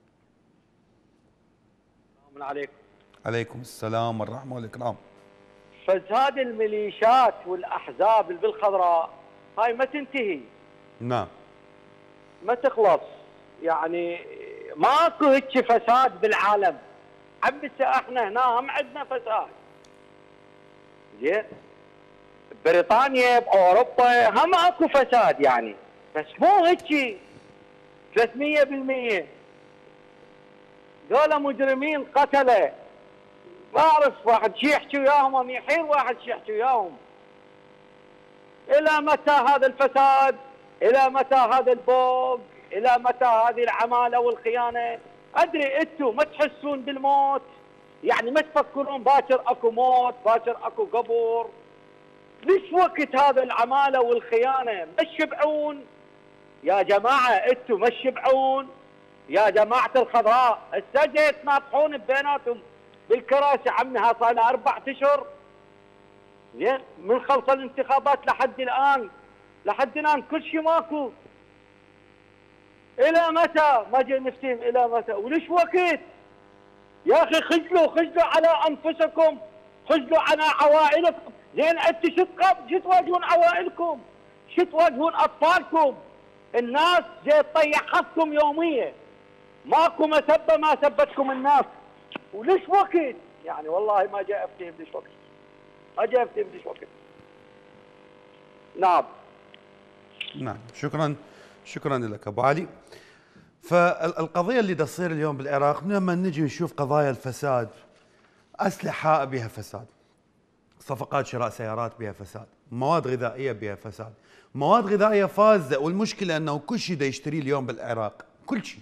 السلام عليكم. عليكم السلام والرحمه والاكرام. فساد الميليشيات والاحزاب اللي بالخضراء هاي ما تنتهي. نعم. ما تخلص، يعني ماكو هيك فساد بالعالم. عبس احنا هنا هم عندنا فساد. زين؟ بريطانيا باوروبا هم اكو فساد يعني، بس مو هيك ثلاثمئة بالمئة. ذولا مجرمين قتله. ما اعرف واحد شي يحكي وياهم، هم يحير واحد شي يحكي وياهم. الى متى هذا الفساد؟ الى متى هذا البوق؟ الى متى هذه العماله والخيانه؟ ادري انتم ما تحسون بالموت، يعني ما تفكرون باكر اكو موت، باكر اكو قبر. ليش وقت هذا العماله والخيانه؟ ما تشبعون يا جماعه، انتم ما تشبعون يا جماعه الخضراء. هسه جاي يتناطحون بيناتهم بالكراسي. عمنا صار لها اربع اشهر زين من خلص الانتخابات لحد الان، لحد الان كل شيء ماكو. الى متى؟ ما جاي نفتهم الى متى؟ وليش وقت؟ يا اخي خجلوا خجلوا على انفسكم، خجلوا على عوائلكم. زين انتم شو شو تواجهون عوائلكم؟ شو تواجهون اطفالكم؟ الناس جاي تطيح حظكم يوميا. ماكو مسبه ما سبتكم الناس. وليش وقت؟ يعني والله ما جاي افتهم ليش وقت. ما جاي افتهم ليش وقت. نعم. نعم، شكرا شكرا لك ابو علي. فالقضيه اللي تصير اليوم بالعراق، لما نجي نشوف قضايا الفساد، اسلحه بها فساد، صفقات شراء سيارات بها فساد، مواد غذائيه بها فساد، مواد غذائيه فاسده. والمشكله انه كل شيء دا يشتريه اليوم بالعراق، كل شيء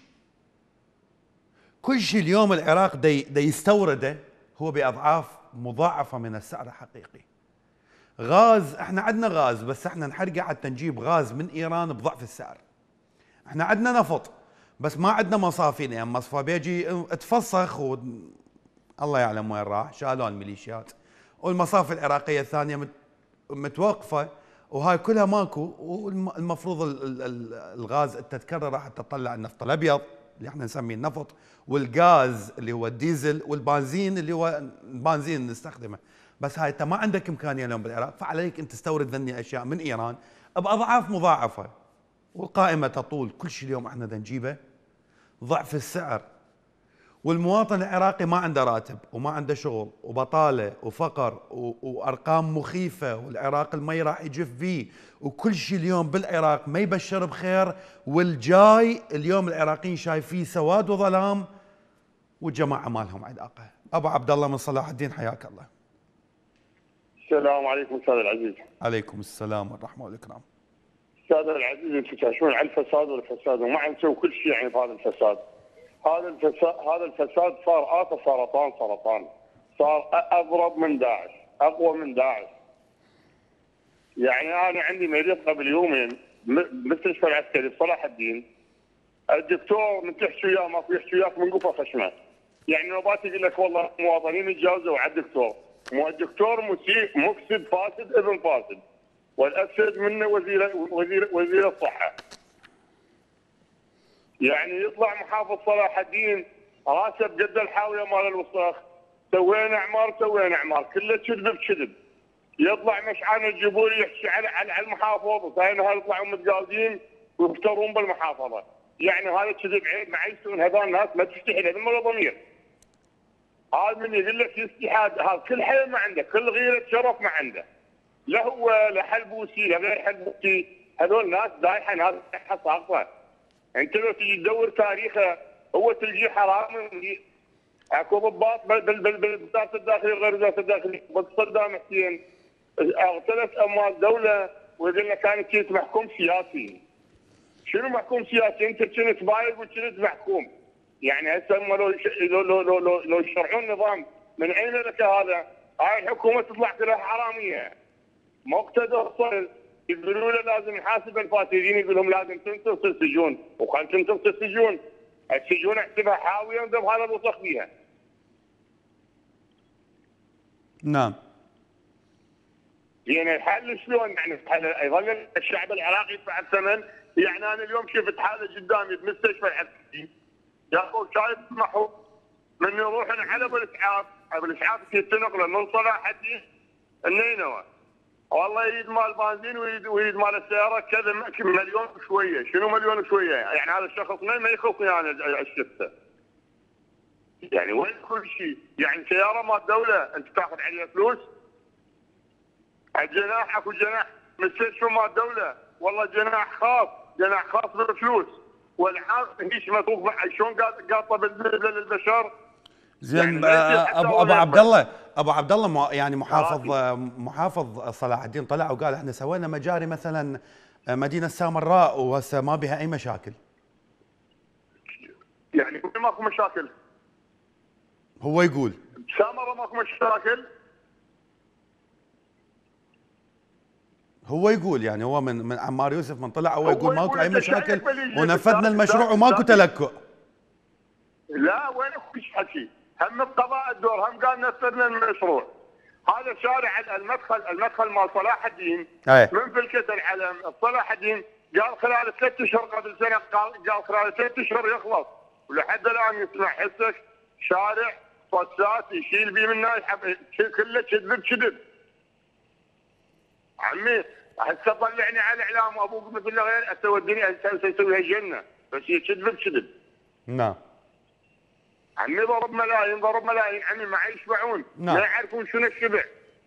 كل شيء اليوم العراق دا دا يستورده هو باضعاف مضاعفه من السعر الحقيقي. غاز، احنا عندنا غاز بس احنا نحرقه حتى نجيب غاز من ايران بضعف السعر. احنا عندنا نفط بس ما عندنا مصافي، لان مصفى بيجي اتفسخ و الله يعلم وين راح، شالوا الميليشيات. والمصافي العراقيه الثانيه مت... متوقفه، وهاي كلها ماكو. والمفروض الغاز التذكره راح تطلع النفط الابيض اللي احنا نسميه النفط، والغاز اللي هو الديزل، والبنزين اللي هو البنزين نستخدمه. بس هاي انت ما عندك امكانيه اليوم بالعراق، فعليك انت تستورد ذني اشياء من ايران باضعاف مضاعفه. والقائمه تطول، كل شيء اليوم احنا بدنا نجيبه ضعف السعر. والمواطن العراقي ما عنده راتب وما عنده شغل، وبطاله وفقر وارقام مخيفه، والعراق المي راح يجف فيه، وكل شيء اليوم بالعراق ما يبشر بخير. والجاي اليوم العراقيين شايفين سواد وظلام، والجماعه ما لهم علاقه. ابو عبد الله من صلاح الدين، حياك الله. السلام عليكم استاذ العزيز. عليكم السلام والرحمه والاكرام. استاذ العزيز، انتم تحشون على الفساد والفساد وما نسوي كل شيء يعني بهذا الفساد. هذا الفساد هذا الفساد صار آفة سرطان سرطان. صار اضرب من داعش، اقوى من داعش. يعني انا عندي مريض قبل يومين بالمستشفى العسكري بصلاح الدين. الدكتور من تحكي وياه ماكو يحكي وياك من قفا خشمه. يعني نوبات يقول لك والله المواطنين يتجاوزوا على الدكتور. مو الدكتور مسيء مفسد فاسد ابن فاسد. والافسد منه وزير وزير وزير الصحه. يعني يطلع محافظ صلاح الدين راسه بقد الحاويه مال الوسخ. سوينا اعمار سوينا اعمار كله كذب بكذب. يطلع مشعل الجبوري يحكي على على المحافظ وثاني هذول يطلعون متجاوزين ويفترون بالمحافظه. يعني هذا كذب عيب ما يسوون هذول الناس ما تستحي لهم ولا ضمير. هذا من يقول لك استحاد هذا كل حيل ما عنده، كل غيره شرف ما عنده. لا هو لا حلبوسي لا غير حلبوسي، هذول ناس دايحه ناس دايحه ساقطه. انت لو تجي تدور تاريخه هو تلقيه حرامي. اكو ضباط بالوزاره الداخليه وغير وزاره الداخليه بس صدام حسين اغتلت اموال دوله ويقول لك انا كنت محكوم سياسي. شنو محكوم سياسي؟ انت كنت بايق وكنت محكوم. يعني هسه هم لو لو لو لو, لو, لو يشرعون نظام من اين لك هذا؟ هاي الحكومه تطلع كلها حراميه. مقتدى الصل يقولوا له لازم نحاسب الفاسدين، يقول لهم لازم تنتم تنسجون، وقال تنتم تنسجون، السجون احسبها حاويه وذب هذا الوسخ فيها. نعم. يعني الحل شلون؟ يعني الحل يظل الشعب العراقي يدفع الثمن. يعني انا اليوم شفت حاله قدامي بمستشفى العسكري يا اخو شايف محو من يروحون على ابو الاسعاف، ابو الاسعاف تنقله من صلاح الدين النينوى. والله يريد مال بنزين ويريد ويريد مال السياره كذا مليون وشويه. شنو مليون وشويه؟ يعني هذا الشخص ما يخصني انا الشفته. يعني وين كل شيء؟ يعني سياره مال الدوله انت تاخذ عليها فلوس؟ الجناح اكو جناح مستشفى مال الدوله، والله جناح خاص، جناح خاص بالفلوس، والعاب هيش مطوق شلون قاطه بالنسبه للبشر. زين. يعني ابو ابو عبد الله ابو عبد الله يعني محافظ محافظ صلاح الدين طلع وقال احنا سوينا مجاري مثلا مدينه سامراء وهسه ما بها اي مشاكل. يعني ماكو مشاكل. هو يقول سامراء ماكو مشاكل. هو يقول يعني هو من من عمار يوسف من طلع هو يقول ماكو اي مشاكل ونفذنا المشروع وماكو تلكؤ. لا وين فيش حكي، هم بقضاء الدور هم قال نفذنا المشروع. هذا شارع المدخل المدخل مال صلاح الدين أي. من فلكة العلم صلاح الدين قال خلال ثلاث اشهر قبل سنه قال قال خلال ثلاث اشهر يخلص، ولحد الان يسمع حسك شارع صسات يشيل بيه من ناحيه كله كذب بكذب. عمي هسه طلعني على الاعلام وابوك مثل غير اسوي الدنيا يسويها جنه، بس هي كذب بكذب. نعم. عمي ضرب ملايين ضرب ملايين عمي ما يشبعون. نعم. ما يعرفون شنو الشبع.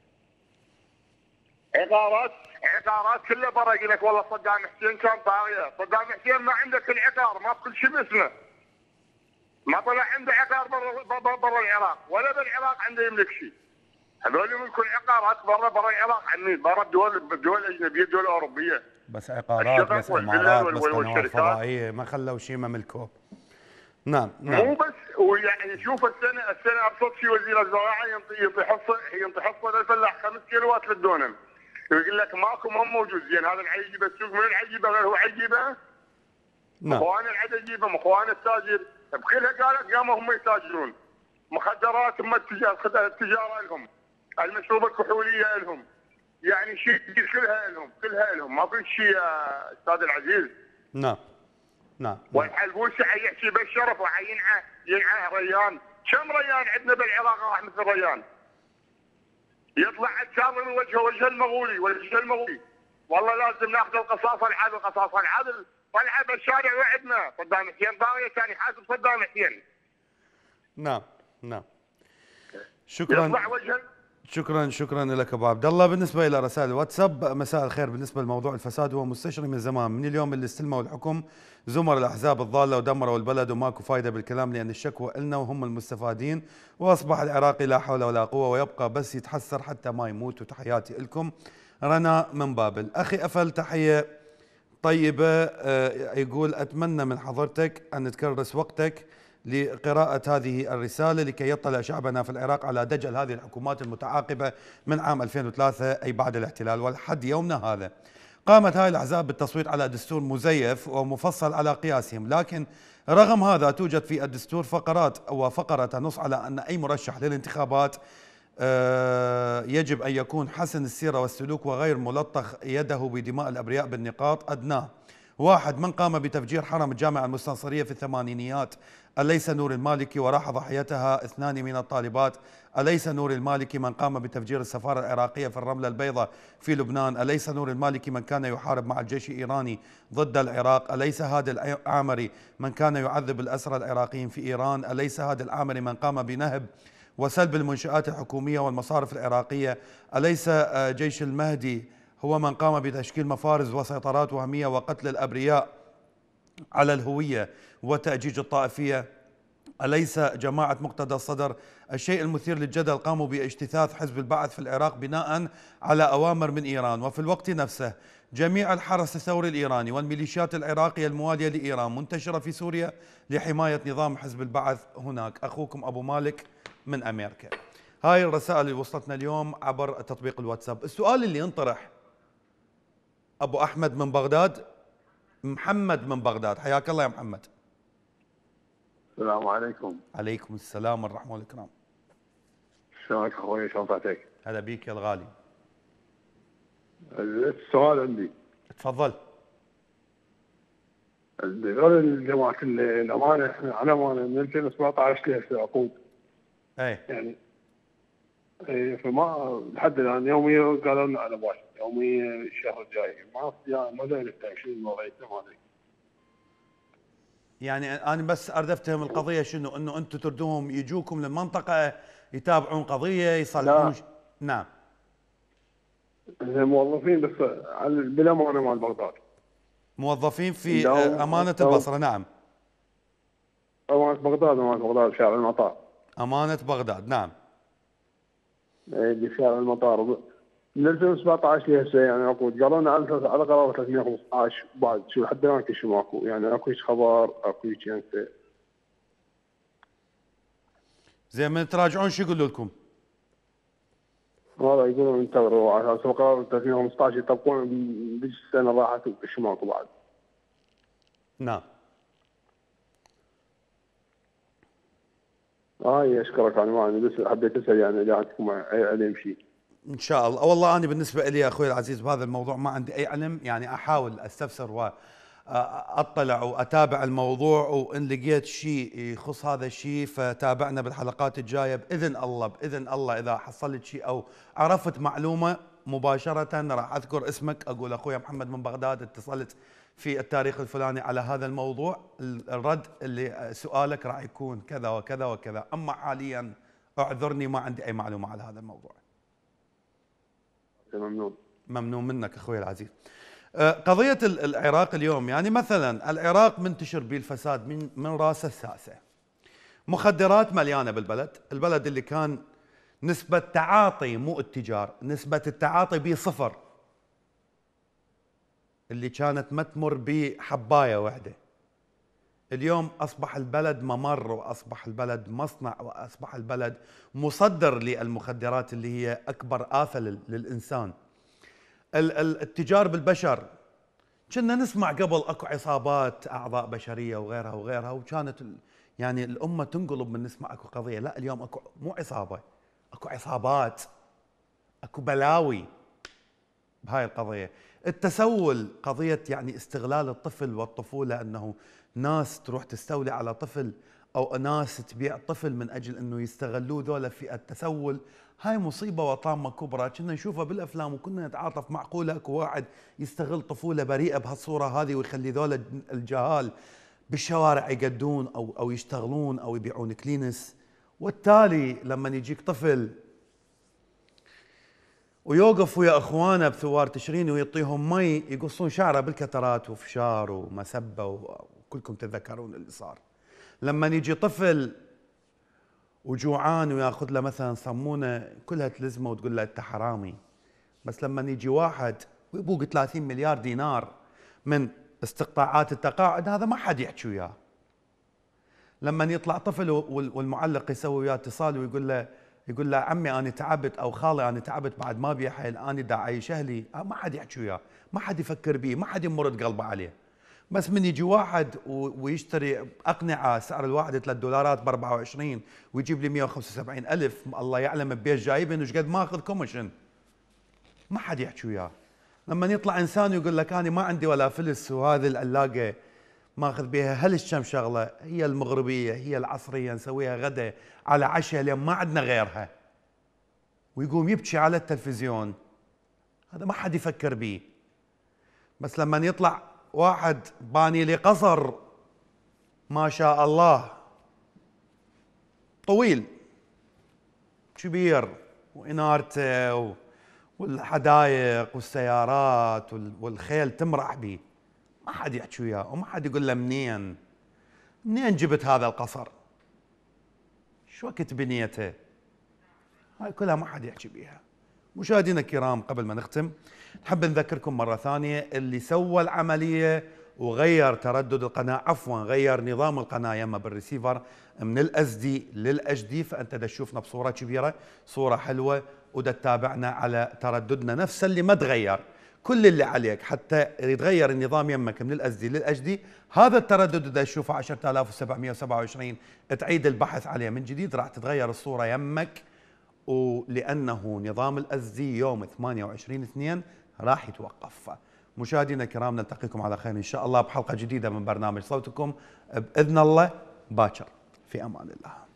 عقارات عقارات كلها برا يقول لك والله صدام حسين كان طاغيه، صدام حسين ما عنده كل عقار ما كل شيء باسمه. ما طلع عنده عقار برا برا العراق ولا بالعراق عنده يملك شيء. هذول يملكون عقارات برا برا العراق عمي برا الدول الدول الاجنبيه الدول الاوروبيه. بس عقارات بس عمارات بس قنوات فضائيه ما خلوا شيء ما ملكوه. نعم نعم. مو بس ويعني شوف السنه السنه ابسط شيء وزير الزراعه ينطي ينطي حصه ينطي حصه للفلاح خمس كيلوات للدونم. يقول لك ماكو ما موجود. زين هذا العيل يجيبه السوق من العيل يجيبه غير هو عيجيبه؟ نعم. اخوان العيل يجيبه اخوان التاجر بكلها قالت قاموا هم يتاجرون. مخدرات هم التجاره التجاره لهم. المشروب الكحوليه لهم. يعني شيء كلها لهم كلها لهم ما في شيء يا استاذ العزيز. نعم. نعم. والحلبوسي حيحكي بالشرف وحينعى ينعى ريان، كم ريان عندنا بالعراق راح مثل ريان؟ يطلع الشاطر من وجهه وجه المغولي وجه المغولي، والله لازم ناخذ القصاصه العادل القصاصه العادل طلع بالشارع وعدنا صدام حسين طاغيه كان يحاسب صدام حسين. نعم نعم. شكرا. يطلع وجه شكرا شكرا لك ابو عبد الله. بالنسبه الى رسائل الواتساب، مساء الخير. بالنسبه لموضوع الفساد هو مستشري من زمان، من اليوم اللي استلموا الحكم زمر الاحزاب الضاله ودمروا البلد وماكو فايده بالكلام، لان الشكوى النا وهم المستفادين، واصبح العراقي لا حول ولا قوه ويبقى بس يتحسر حتى ما يموت. وتحياتي لكم. رنا من بابل. اخي افل تحيه طيبه، يقول اتمنى من حضرتك ان تكرس وقتك لقراءة هذه الرسالة لكي يطلع شعبنا في العراق على دجل هذه الحكومات المتعاقبة من عام ألفين وثلاثة أي بعد الاحتلال، ولحد يومنا هذا قامت هاي الأحزاب بالتصويت على دستور مزيف ومفصل على قياسهم، لكن رغم هذا توجد في الدستور فقرات وفقرة تنص على أن أي مرشح للانتخابات يجب أن يكون حسن السيرة والسلوك وغير ملطخ يده بدماء الأبرياء بالنقاط أدناه. واحد، من قام بتفجير حرم الجامعة المستنصرية في الثمانينيات أليس نور المالكي وراح ضحيتها اثنان من الطالبات؟ أليس نور المالكي من قام بتفجير السفارة العراقية في الرملة البيضاء في لبنان؟ أليس نور المالكي من كان يحارب مع الجيش الإيراني ضد العراق؟ أليس هادي العامري من كان يعذب الأسرى العراقيين في إيران؟ أليس هادي العامري من قام بنهب وسلب المنشآت الحكومية والمصارف العراقية؟ أليس جيش المهدي هو من قام بتشكيل مفارز وسيطرات وهمية وقتل الأبرياء على الهوية وتأجيج الطائفية؟ أليس جماعة مقتدى الصدر الشيء المثير للجدل قاموا باجتثاث حزب البعث في العراق بناء على أوامر من إيران، وفي الوقت نفسه جميع الحرس الثوري الإيراني والميليشيات العراقية الموالية لإيران منتشرة في سوريا لحماية نظام حزب البعث هناك. أخوكم أبو مالك من أمريكا. هاي الرسائل اللي وصلتنا اليوم عبر تطبيق الواتساب. السؤال اللي ينطرح، أبو أحمد من بغداد، محمد من بغداد، حياك الله يا محمد. السلام عليكم. عليكم السلام والرحمة والإكرام. شلونك اخوي؟ شلون صحتك؟ هلا بيك يا الغالي. السؤال عندي. تفضل. غير الجماعة الأمانة، احنا على أمانة من ألفين وسبعطعش لهسه عقود. اي. يعني اي فما لحد الآن يوميا قالوا لنا على باش يوميا الشهر الجاي ما يعني ما داري شنو الوضع ما ادري. يعني انا بس اريد افهم القضيه شنو، انه انتم تردوهم يجوكم للمنطقه يتابعون قضيه يصلحون ش... نعم. موظفين بس بالامانه مال بغداد. موظفين في امانه البصره. نعم. امانه بغداد، امانه بغداد شارع المطار. امانه بغداد. نعم. اي بشارع المطار من ألفين وسبعطعش لهسه يعني عقود. قالوا لنا على قرار ثلاثمية وخمسطعش بعد شو لحد الان شو ماكو، يعني اكو خبر اكو شيء انت. زين من تراجعون شو يقولوا لكم؟ والله يقولون انتظروا على اساس القرار ثلاثمية وخمسطعش يطبقون بالسنه راحت شو ماكو بعد. نعم. هاي اشكرك انا ما عندي بس حبيت اسال يعني اذا عندكم اي علم شيء. ان شاء الله. والله انا بالنسبه لي اخوي العزيز بهذا الموضوع ما عندي اي علم، يعني احاول استفسر واطلع واتابع الموضوع، وان لقيت شيء يخص هذا الشيء فتابعنا بالحلقات الجايه باذن الله. باذن الله اذا حصلت شيء او عرفت معلومه مباشره راح اذكر اسمك، اقول اخويا محمد من بغداد اتصلت في التاريخ الفلاني على هذا الموضوع، الرد اللي سؤالك راح يكون كذا وكذا وكذا. اما حاليا اعذرني ما عندي اي معلومه على هذا الموضوع. ممنون. ممنون منك اخوي العزيز. قضيه العراق اليوم، يعني مثلا العراق منتشر به الفساد من من راسه الساسه. مخدرات مليانه بالبلد، البلد اللي كان نسبه تعاطي مو اتجار، نسبه التعاطي به صفر، اللي كانت ما تمر بحبايه واحده، اليوم اصبح البلد ممر، واصبح البلد مصنع، واصبح البلد مصدر للمخدرات اللي هي اكبر آفة للانسان. التجار بالبشر، كنا نسمع قبل اكو عصابات اعضاء بشريه وغيرها وغيرها، وكانت يعني الامه تنقلب من نسمع اكو قضيه. لا اليوم اكو مو عصابه، اكو عصابات، اكو بلاوي بهاي القضيه. التسول، قضيه يعني استغلال الطفل والطفوله، انه ناس تروح تستولي على طفل او ناس تبيع طفل من اجل انه يستغلوه ذولا في التسول. هاي مصيبه وطامه كبرى كنا نشوفها بالافلام وكنا نتعاطف. معقوله اكو واحد يستغل طفوله بريئه بهالصوره هذه ويخلي ذولا الجهال بالشوارع يقدون او او يشتغلون او يبيعون كلينس؟ والتالي لما يجيك طفل ويوقف ويا اخوانه بثوار تشرين ويعطيهم مي يقصون شعره بالكترات وفشار ومسبه، وكلكم تتذكرون اللي صار. لما يجي طفل وجوعان وياخذ له مثلا صمونه كلها تلزمه وتقول له انت حرامي، بس لما يجي واحد ويبوق ثلاثين مليار دينار من استقطاعات التقاعد هذا ما حد يحكي وياه. لما يطلع طفل والمعلق يسوي وياه اتصال ويقول له يقول له عمي انا تعبت او خالي انا تعبت بعد ما بي حيل انا دا عايش اهلي، ما حد يحكي وياه، ما حد يفكر به، ما حد يمرد قلبه عليه. بس من يجي واحد ويشتري اقنعه سعر الواحد ثلاثة دولارات ب أربعة وعشرين ويجيب لي مئة وخمسة وسبعين ألف، الله يعلم ببيت جايبين وش قد ماخذ كوميشن، ما حد يحكي وياه. لما يطلع انسان ويقول لك انا ما عندي ولا فلس وهذه العلاقه ماخذ بها هل كم شغله، هي المغربيه هي العصريه نسويها غدا على عشاء لان ما عندنا غيرها، ويقوم يبكي على التلفزيون، هذا ما حد يفكر به. بس لما يطلع واحد باني لي قصر ما شاء الله طويل كبير وانارته والحدائق والسيارات والخيل تمرح به، ما حد يحكي وياه وما حد يقول له منين منين جبت هذا القصر؟ شو وقت بنيته؟ هاي كلها ما حد يحكي بيها. مشاهدينا الكرام قبل ما نختم نحب نذكركم مرة ثانية اللي سوى العملية وغير تردد القناة، عفوا غير نظام القناة يما بالريسيفر من الاس دي للاتش دي، فانت دا تشوفنا بصورة كبيرة صورة حلوة ودا تتابعنا على ترددنا نفس اللي ما تغير. كل اللي عليك حتى يتغير النظام يمك من الاس دي للاتش دي هذا التردد دا تشوفه عشرة آلاف وسبعمئة وسبعة وعشرين تعيد البحث عليه من جديد راح تتغير الصورة يمك، ولانه نظام الاس دي يوم ثمانية وعشرين اثنين راح يتوقف. مشاهدينا الكرام نلتقيكم على خير ان شاء الله بحلقة جديدة من برنامج صوتكم باذن الله باكر، في امان الله.